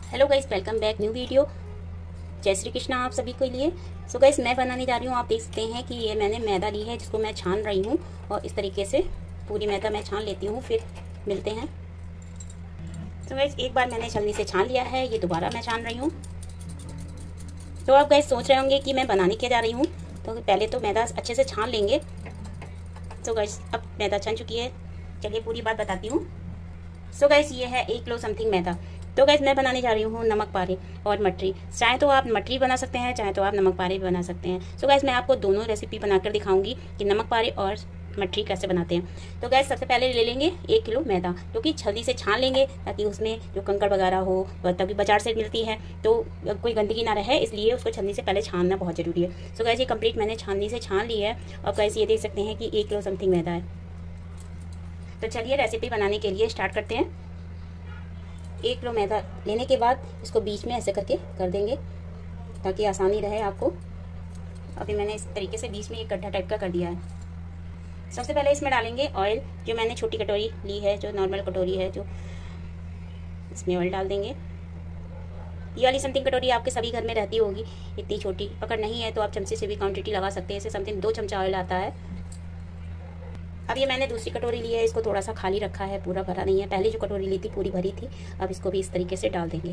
Hello guys, welcome back new video. जय श्री कृष्णा आप सभी के लिए। सो गाइस, मैं बनाने जा रही हूँ। आप देख सकते हैं कि ये मैंने मैदा ली है जिसको मैं छान रही हूँ और इस तरीके से पूरी मैदा मैं छान लेती हूँ, फिर मिलते हैं। तो गाइस, एक बार मैंने छलनी से छान लिया है, ये दोबारा मैं छान रही हूँ। तो आप गाइस सोच रहे होंगे कि मैं बनाने क्या जा रही हूँ। तो पहले तो मैदा अच्छे से छान लेंगे। तो गाइस, अब मैदा छन चुकी है, चलिए पूरी बात बताती हूँ। सो गाइस, ये है 1 किलो समथिंग मैदा। तो गाइस, मैं बनाने जा रही हूँ नमक पारे और मटरी। चाहे तो आप मटरी बना सकते हैं, चाहे तो आप नमक पारे भी बना सकते हैं। सो गाइस, मैं आपको दोनों रेसिपी बनाकर दिखाऊंगी कि नमक पारे और मटरी कैसे बनाते हैं। तो गैस, सबसे पहले ले लेंगे 1 किलो मैदा, जो कि छलनी से छान लेंगे ताकि उसमें जो कंकड़ वगैरह हो, तभी बाजार से मिलती है तो कोई गंदगी ना रहे, इसलिए उसको छलनी से पहले छानना बहुत जरूरी है। सो गैस, ये कंप्लीट मैंने छलनी से छान ली है। और गैस, ये देख सकते हैं कि 1 किलो समथिंग मैदा है। तो चलिए रेसिपी बनाने के लिए स्टार्ट करते हैं। 1 किलो मैदा लेने के बाद इसको बीच में ऐसे करके कर देंगे ताकि आसानी रहे आपको। अभी मैंने इस तरीके से बीच में एक गड्ढा टाइप का कर दिया है। सबसे पहले इसमें डालेंगे ऑयल, जो मैंने छोटी कटोरी ली है, जो नॉर्मल कटोरी है, जो इसमें ऑयल डाल देंगे। ये वाली समथिंग कटोरी आपके सभी घर में रहती होगी। इतनी छोटी पकड़ नहीं है तो आप चमचे से भी क्वांटिटी लगा सकते हैं। इसे समथिंग 2 चमचा ऑयल आता है। अब ये मैंने दूसरी कटोरी ली है, इसको थोड़ा सा खाली रखा है, पूरा भरा नहीं है। पहले जो कटोरी ली थी पूरी भरी थी। अब इसको भी इस तरीके से डाल देंगे।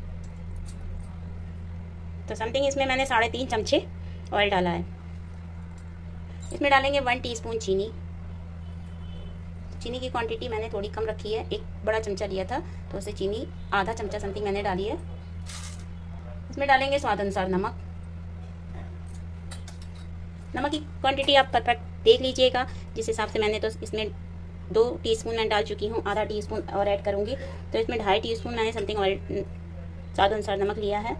तो समथिंग इसमें मैंने 3.5 चमचे ऑयल डाला है। इसमें डालेंगे 1 टीस्पून चीनी। चीनी की क्वांटिटी मैंने थोड़ी कम रखी है, 1 बड़ा चमचा लिया था तो उसे चीनी आधा चमचा समथिंग मैंने डाली है। इसमें डालेंगे स्वाद अनुसार नमक। नमक की क्वांटिटी आप परफेक्ट देख लीजिएगा, जिस हिसाब से मैंने तो इसमें 2 टीस्पून मैं डाल चुकी हूँ, आधा टीस्पून और ऐड करूँगी तो इसमें 2.5 टीस्पून मैंने समथिंग ऑयल स्वाद अनुसार नमक लिया है।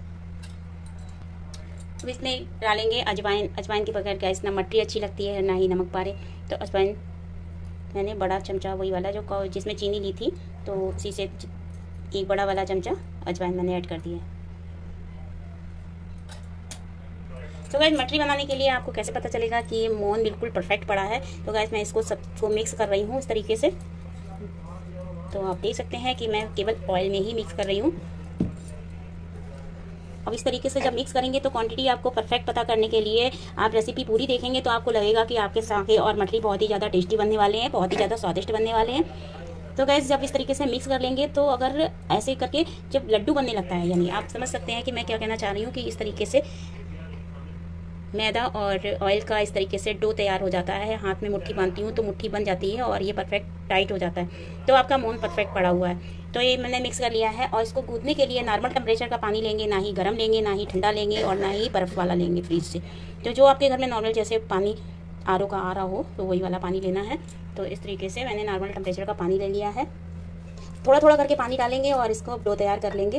अब इसमें डालेंगे अजवाइन। अजवाइन के बगैर गैस ना मटरी अच्छी लगती है ना ही नमक पारे। तो अजवाइन मैंने बड़ा चमचा, वही वाला जो जिसमें चीनी ली थी, तो उसी से 1 बड़ा वाला चमचा अजवाइन मैंने ऐड कर दिया है। तो गाइस, मटरी बनाने के लिए आपको कैसे पता चलेगा कि ये मोहन बिल्कुल परफेक्ट पड़ा है। तो गाइस, मैं इसको सबको मिक्स कर रही हूँ इस तरीके से। तो आप देख सकते हैं कि मैं केवल ऑयल में ही मिक्स कर रही हूँ। अब इस तरीके से जब मिक्स करेंगे तो क्वांटिटी आपको परफेक्ट पता करने के लिए आप रेसिपी पूरी देखेंगे तो आपको लगेगा कि आपके सागे और मटरी बहुत ही ज़्यादा टेस्टी बनने वाले हैं, बहुत ही ज़्यादा स्वादिष्ट बनने वाले हैं। तो गैस, जब इस तरीके से मिक्स कर लेंगे तो अगर ऐसे करके जब लड्डू बनने लगता है, यानी आप समझ सकते हैं कि मैं क्या कहना चाह रही हूँ, कि इस तरीके से मैदा और ऑयल का इस तरीके से डो तैयार हो जाता है। हाथ में मुट्ठी बांधती हूँ तो मुट्ठी बन जाती है और ये परफेक्ट टाइट हो जाता है, तो आपका मोहन परफेक्ट पड़ा हुआ है। तो ये मैंने मिक्स कर लिया है और इसको गूंदने के लिए नॉर्मल टेम्परेचर का पानी लेंगे, ना ही गर्म लेंगे, ना ही ठंडा लेंगे और ना ही बर्फ़ वाला लेंगे फ्रिज से। तो जो आपके घर में नॉर्मल जैसे पानी RO का आ रहा हो तो वही वाला पानी लेना है। तो इस तरीके से मैंने नॉर्मल टेम्परेचर का पानी ले लिया है। थोड़ा थोड़ा करके पानी डालेंगे और इसको डो तैयार कर लेंगे।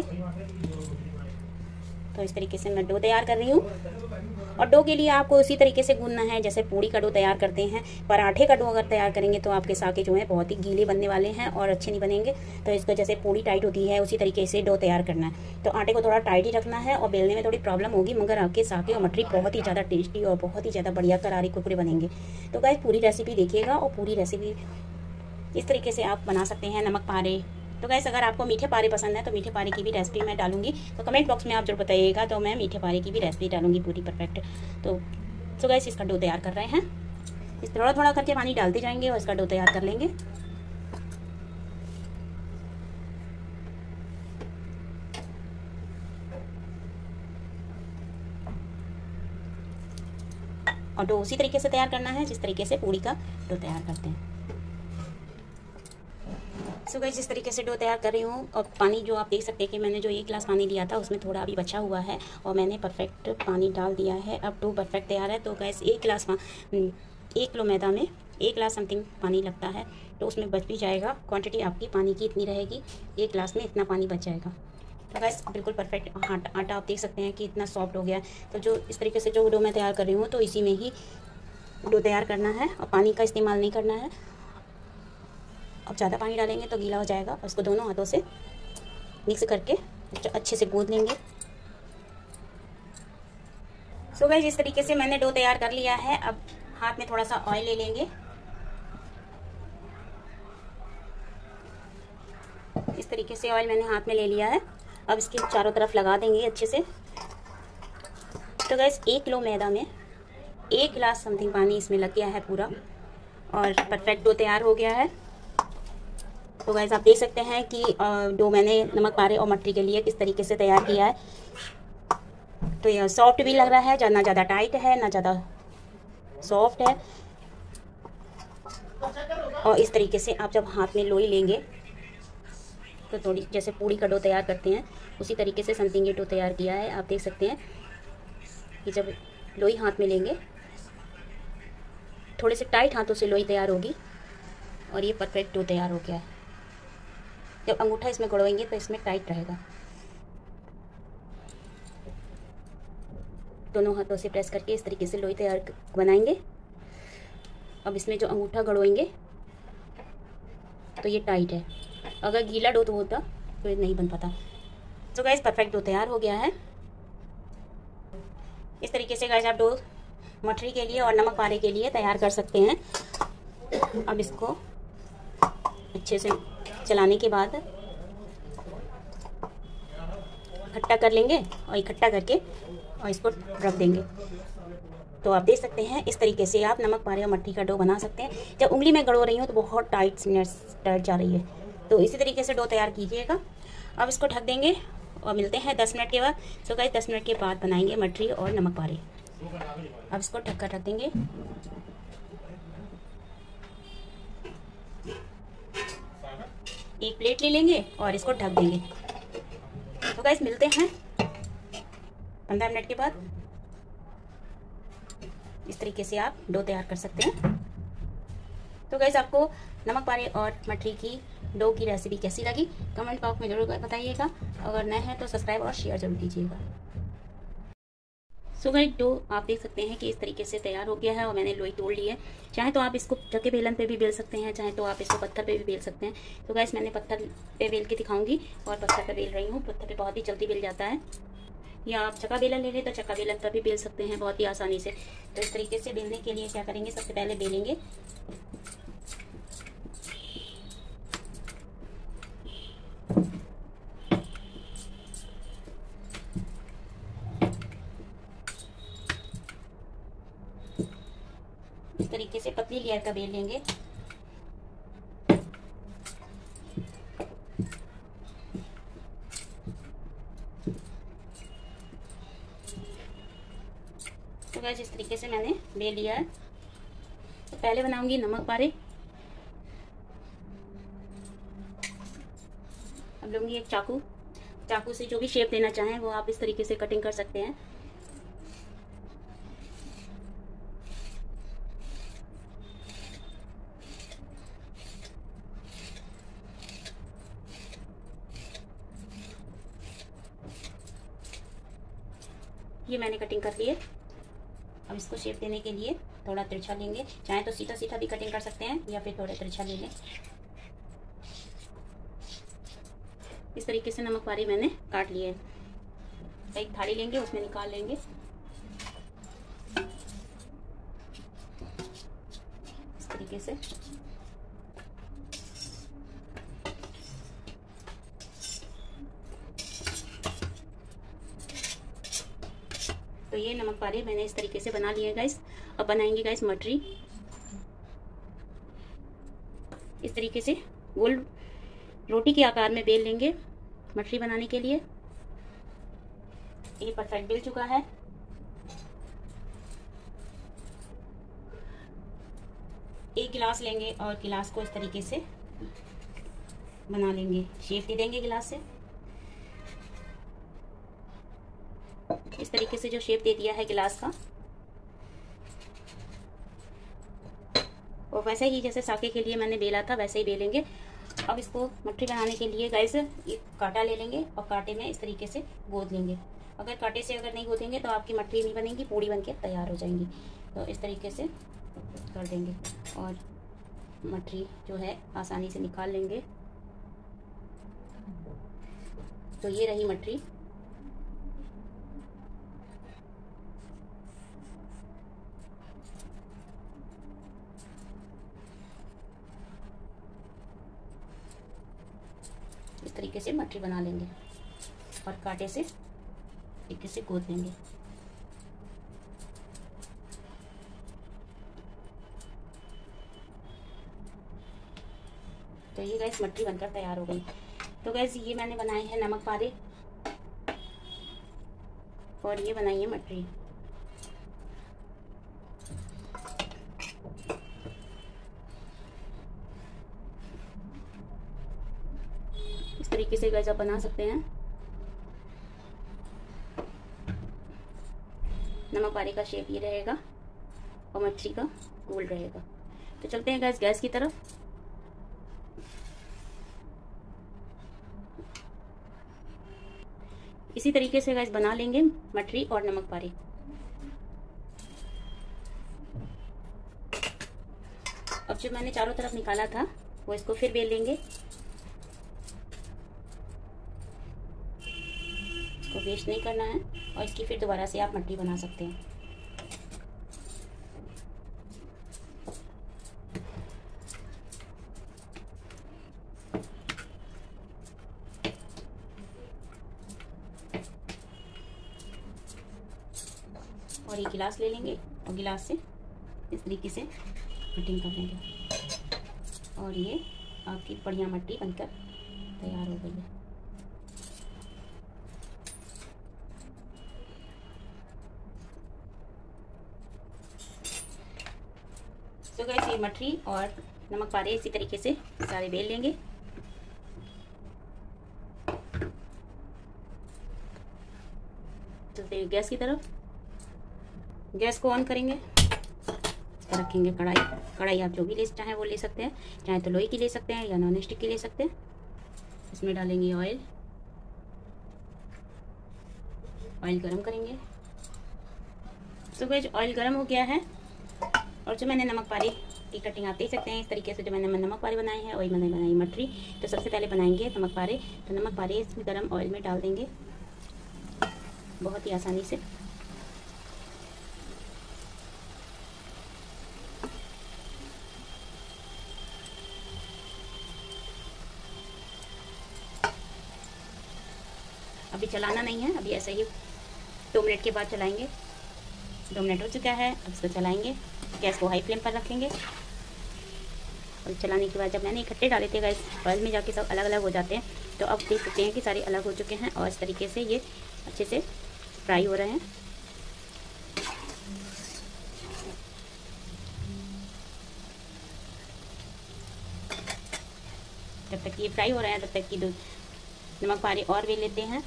तो इस तरीके से मैं डो तैयार कर रही हूँ। और डो के लिए आपको उसी तरीके से गूंदना है जैसे पूड़ी का डो तैयार करते हैं। पराठे का डो अगर तैयार करेंगे तो आपके सागे जो है बहुत ही गीले बनने वाले हैं और अच्छे नहीं बनेंगे। तो इसको जैसे पूड़ी टाइट होती है उसी तरीके से डो तैयार करना है। तो आटे को थोड़ा टाइट ही रखना है और बेलने में थोड़ी प्रॉब्लम होगी, मगर आपके सागे और मटरी बहुत ही ज़्यादा टेस्टी और बहुत ही ज़्यादा बढ़िया करारे कुरकुरे बनेंगे। तो गाइस, पूरी रेसिपी देखिएगा और पूरी रेसिपी इस तरीके से आप बना सकते हैं नमक पारे। तो गैस, अगर आपको मीठे पारे पसंद है तो मीठे पारे की भी रेसिपी मैं डालूंगी, तो कमेंट बॉक्स में आप जरूर बताइएगा, तो मैं मीठे पारे की भी रेसिपी डालूंगी पूरी परफेक्ट। तो गैस, इसका डो तैयार कर रहे हैं। इस थोड़ा थोड़ा करके पानी डालते जाएंगे और इसका डो तैयार कर लेंगे। और डो उसी तरीके से तैयार करना है जिस तरीके से पूड़ी का डो तैयार करते हैं। सो गाइस, जिस तरीके से डो तैयार कर रही हूँ और पानी जो आप देख सकते हैं कि मैंने जो 1 गिलास पानी लिया था उसमें थोड़ा अभी बचा हुआ है और मैंने परफेक्ट पानी डाल दिया है। अब डो परफेक्ट तैयार है। तो गैस, 1 किलो मैदा में 1 गिलास समथिंग पानी लगता है, तो उसमें बच भी जाएगा। क्वांटिटी आपकी पानी की इतनी रहेगी, 1 गिलास में इतना पानी बच जाएगा। तो गैस, बिल्कुल परफेक्ट आटा आप देख सकते हैं कि इतना सॉफ्ट हो गया है। तो जो इस तरीके से जो डो मैं तैयार कर रही हूँ तो इसी में ही डो तैयार करना है और पानी का इस्तेमाल नहीं करना है। अब ज़्यादा पानी डालेंगे तो गीला हो जाएगा और इसको दोनों हाथों से मिक्स करके अच्छे से गूंद लेंगे। सो गाइस, इस तरीके से मैंने डो तैयार कर लिया है। अब हाथ में थोड़ा सा ऑयल ले लेंगे। इस तरीके से ऑयल मैंने हाथ में ले लिया है अब इसके चारों तरफ लगा देंगे अच्छे से। तो गैस 1 किलो मैदा में 1 गिलास समथिंग पानी इसमें लग गया है पूरा, और परफेक्ट डो तैयार हो गया है। तो गैस आप देख सकते हैं कि डो मैंने नमक पारे और मटरी के लिए किस तरीके से तैयार किया है। तो यह सॉफ्ट भी लग रहा है, ना ज़्यादा टाइट है ना ज़्यादा सॉफ्ट है। और इस तरीके से आप जब हाथ में लोई लेंगे तो थोड़ी जैसे पूड़ी का डो तैयार करते हैं उसी तरीके से समथिंग ये डो तैयार किया है। आप देख सकते हैं कि जब लोई हाथ में लेंगे थोड़े से टाइट हाथों से लोई तैयार होगी और ये परफेक्ट डो तैयार हो गया है। जब अंगूठा इसमें गड़वाएंगे तो इसमें टाइट रहेगा। दोनों हाथों से प्रेस करके इस तरीके से लोई तैयार बनाएंगे। अब इसमें जो अंगूठा गड़वाएंगे तो ये टाइट है, अगर गीला डो तो होता तो ये नहीं बन पाता। तो गाइस परफेक्ट डो तैयार हो गया है। इस तरीके से गाइस आप डो मठरी के लिए और नमक पारे के लिए तैयार कर सकते हैं। अब इसको अच्छे से चलाने के बाद इकट्ठा कर लेंगे और इकट्ठा करके और इसको रख देंगे। तो आप देख सकते हैं इस तरीके से आप नमक पारे और मट्ठी का डो बना सकते हैं। जब उंगली में गड़ो रही हूँ तो बहुत टाइट जा रही है, तो इसी तरीके से डो तैयार कीजिएगा। अब इसको ढक देंगे और मिलते हैं 10 मिनट के बाद। तो गाइस 10 मिनट के बाद बनाएंगे मठरी और नमक पारे। अब इसको ढक कर रख देंगे। एक प्लेट ले लेंगे और इसको ढक देंगे। तो गाइस मिलते हैं 15 मिनट के बाद। इस तरीके से आप डो तैयार कर सकते हैं। तो गाइस आपको नमक पारे और मठरी की डो की रेसिपी कैसी लगी कमेंट बॉक्स में जरूर बताइएगा। अगर नए हैं तो सब्सक्राइब और शेयर जरूर कीजिएगा। सो गाइस डो आप देख सकते हैं कि इस तरीके से तैयार हो गया है और मैंने लोई तोड़ ली है। चाहे तो आप इसको चक्के बेलन पे भी बेल सकते हैं, चाहे तो आप इसको पत्थर पे भी बेल सकते हैं। तो गाइस मैंने पत्थर पे बेल के दिखाऊंगी और पत्थर पे बेल रही हूँ। पत्थर पे बहुत ही जल्दी बेल जाता है, या आप चक्का बेलन ले लें तो चक्का बेलन पर भी बेल सकते हैं बहुत ही आसानी से। तो इस तरीके से बेलने के लिए क्या करेंगे, सबसे पहले बेलेंगे। इस तरीके से पतली लेयर का बेल लेंगे। तो गाइस इस तरीके से मैंने बेल लिया है। तो पहले बनाऊंगी नमक पारे। अब लूंगी एक चाकू। चाकू से जो भी शेप देना चाहें वो आप इस तरीके से कटिंग कर सकते हैं। ये मैंने कटिंग कर ली है। अब इसको शेप देने के लिए थोड़ा तिरछा लेंगे, चाहे तो सीधा सीधा भी कटिंग कर सकते हैं या फिर थोड़ा तिरछा ले लें। इस तरीके से नमक पारे मैंने काट लिए है। एक थाली लेंगे, उसमें निकाल लेंगे। इस तरीके से तो ये नमक पारे मैंने इस तरीके से बना लिए गाइस। अब बनाएंगे गाइस मठरी। इस तरीके से गोल रोटी के आकार में बेल लेंगे मठरी बनाने के लिए। ये परफेक्ट बेल चुका है। एक गिलास लेंगे और गिलास को इस तरीके से बना लेंगे, शेप दे देंगे गिलास से। इस तरीके से जो शेप दे दिया है गिलास का, और वैसे ही जैसे साके के लिए मैंने बेला था वैसे ही बेलेंगे। अब इसको मठरी बनाने के लिए गाइस एक कांटा ले लेंगे और कांटे में इस तरीके से गोद लेंगे। अगर कांटे से अगर नहीं गोदेंगे तो आपकी मठरी नहीं बनेगी, पूड़ी बनके तैयार हो जाएंगी। तो इस तरीके से कर देंगे और मठरी जो है आसानी से निकाल लेंगे। तो ये रही मठरी। इस तरीके से मठरी बना लेंगे। और कांटे से एक से गोद लेंगे। तो ये गैस मटरी बनकर तैयार हो गई। तो गैस ये मैंने बनाए हैं नमक पारे और ये बनाई है मटरी। इस तरीके से गैस आप बना सकते हैं। नमक पारे का शेप ये रहेगा और मछली का गोल रहेगा। तो चलते हैं गैस की तरफ। इसी तरीके से गैस बना लेंगे मटरी और नमक पारे। अब जो मैंने चारों तरफ निकाला था वो इसको फिर बेल लेंगे। इसको वेस्ट नहीं करना है और इसकी फिर दोबारा से आप मटरी बना सकते हैं। और ये गिलास ले लेंगे और गिलास से इस तरीके से कटिंग कर लेंगे और ये आपकी बढ़िया मटरी बनकर तैयार हो गई है। तो गाइस ये मटरी और नमक पारे इसी तरीके से सारे बेल लेंगे। चलते हैं गैस की तरफ। गैस को ऑन करेंगे, रखेंगे कढ़ाई आप जो भी ले चाहें वो ले सकते हैं, चाहे तो लोहे की ले सकते हैं या नॉन स्टिक की ले सकते हैं। इसमें डालेंगे ऑयल गरम करेंगे। तो गाइस ऑयल गरम हो गया है और जो मैंने नमक पारे की कटिंग आप देख सकते हैं। इस तरीके से जो मैंने नमक पारे बनाए हैं और मैंने बनाई मटरी। तो सबसे पहले बनाएंगे नमक पारे। तो नमक पारे इसमें गरम ऑयल में डाल देंगे बहुत ही आसानी से। अभी चलाना नहीं है, अभी ऐसे ही 2 मिनट के बाद चलाएंगे। 2 मिनट हो चुका है, अब इसको चलाएंगे। गैस को हाई फ्लेम पर रखेंगे और चलाने के बाद जब मैंने इकट्ठे डाले थे गैस ऑयल में जाके सब अलग अलग हो जाते हैं। तो अब देख सकते हैं कि सारे अलग हो चुके हैं और इस तरीके से ये अच्छे से फ्राई हो रहे हैं। जब तक ये फ्राई हो रहे हैं तब तक की नमक पारे और भी लेते हैं।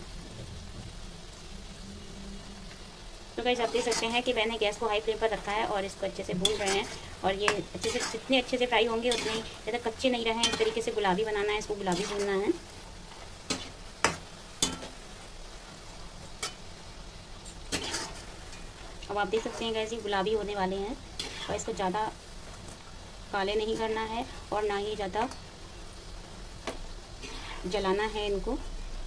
तो गाइस आप देख सकते हैं कि मैंने गैस को हाई फ्लेम पर रखा है और इसको अच्छे से भून रहे हैं। और ये अच्छे से जितने अच्छे से फ्राई होंगे उतने ही ज़्यादा कच्चे नहीं रहें। इस तरीके से गुलाबी बनाना है, इसको गुलाबी भूनना है। अब आप देख सकते हैं गाइस ये गुलाबी होने वाले हैं और इसको ज़्यादा काले नहीं करना है और ना ही ज़्यादा जलाना है इनको।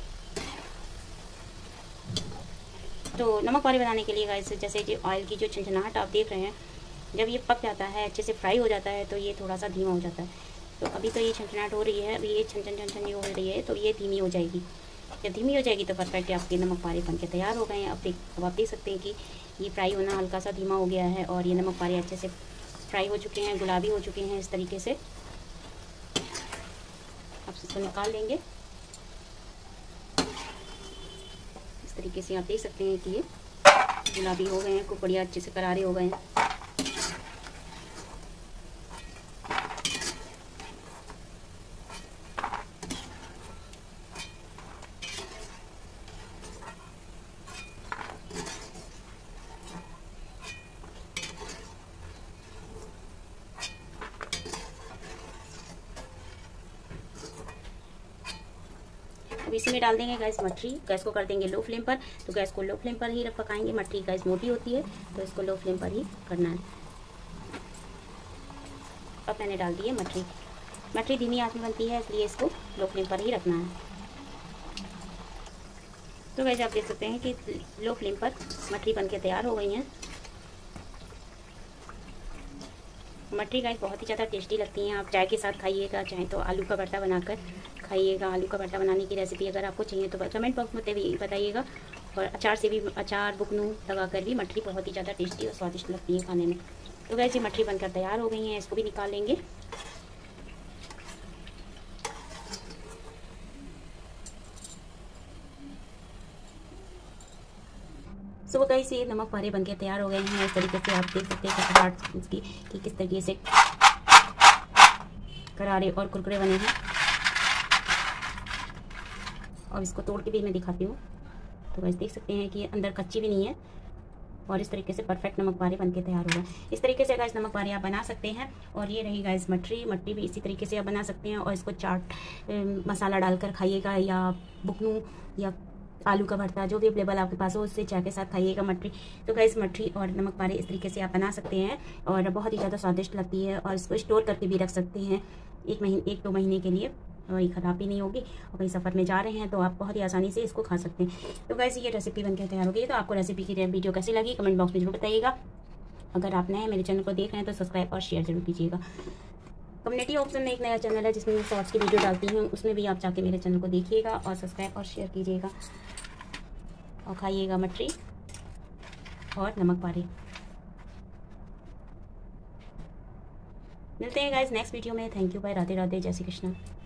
तो नमक पारे बनाने के लिए गाइस जैसे कि ऑयल की जो छनछनाहट आप देख रहे हैं, जब ये पक जाता है अच्छे से फ्राई हो जाता है तो ये थोड़ा सा धीमा हो जाता है। तो अभी तो ये छनछनाहट हो रही है, अभी ये छन हो रही है तो ये धीमी हो जाएगी। जब धीमी हो जाएगी तो परफेक्ट आपके नमक पारे बन के तैयार हो गए हैं। अब आप देख सकते हैं कि ये फ्राई होना हल्का सा धीमा हो गया है और ये नमक पारे अच्छे से फ्राई हो चुके हैं, गुलाबी हो चुके हैं इस तरीके से। अब इसको निकाल लेंगे। इस तरीके से आप देख सकते हैं कि ये गुलाबी हो गए हैं, खूब बढ़िया अच्छे से करारे हो गए हैं। अब इसमें डाल देंगे गैस मटरी। गैस को कर देंगे लो फ्लेम पर। तो गैस को लो फ्लेम पर ही पकाएंगे। मटरी गैस मोटी होती है तो इसको लो फ्लेम पर ही करना है। अब मैंने डाल दी है मटरी। मटरी धीमी आंच में बनती है इसलिए इसको लो फ्लेम पर ही रखना है। तो गैस आप देख सकते हैं कि लो फ्लेम पर मटरी बनके तैयार हो गई हैं। मटरी गाइस बहुत ही ज़्यादा टेस्टी लगती हैं। आप चाय के साथ खाइएगा, चाहे तो आलू का पराठा बनाकर खाइएगा। आलू का पराठा बनाने की रेसिपी अगर आपको चाहिए तो कमेंट बॉक्स में बताइएगा। और अचार से भी, अचार बुकनू लगा कर भी मठरी बहुत ही ज़्यादा टेस्टी और स्वादिष्ट लगती है खाने में। तो गाइस ये मठरी बनकर तैयार हो गई हैं, इसको भी निकाल लेंगे। सो गाइस ये नमक पारे बनके तैयार हो गए हैं। इस तरीके से आप देख सकते हैं कटराहट इसकी कि किस तरीके से करारे और कुरकुरे बने हैं। और इसको तोड़ के भी मैं दिखाती हूँ। तो गाइस देख सकते हैं कि अंदर कच्ची भी नहीं है और इस तरीके से परफेक्ट नमक पारे बनके तैयार हो गए। इस तरीके से गाइस नमक पारे आप बना सकते हैं। और ये रही गाइस मटरी भी इसी तरीके से आप बना सकते हैं। और इसको चाट मसाला डालकर खाइएगा, या बुकनू या आलू का भरता जो भी अवेलेबल आपके पास हो उससे चाय के साथ खाइएगा मटरी। तो गाइस मटरी और नमक पारे इस तरीके से आप बना सकते हैं और बहुत ही ज़्यादा स्वादिष्ट लगती है। और इसको स्टोर करके भी रख सकते हैं 1-2 महीने के लिए, और ये ख़राब भी नहीं होगी। और कहीं सफ़र में जा रहे हैं तो आप बहुत ही आसानी से इसको खा सकते हैं। तो गाइस ये रेसिपी बनकर तैयार हो गई। तो आपको रेसिपी की वीडियो कैसी लगी कमेंट बॉक्स में जरूर बताइएगा। अगर आप नए मेरे चैनल को देख रहे हैं तो सब्सक्राइब और शेयर जरूर कीजिएगा। कम्युनिटी ऑप्शन में एक नया चैनल है जिसमें मैं शॉर्ट्स की वीडियो डालती हूँ, उसमें भी आप जाके मेरे चैनल को देखिएगा और सब्सक्राइब और शेयर कीजिएगा और खाइएगा मटरी और नमक पारे। मिलते हैं गाइस नेक्स्ट वीडियो में। Thank you, bye, Radhe Radhe, जय श्री कृष्ण।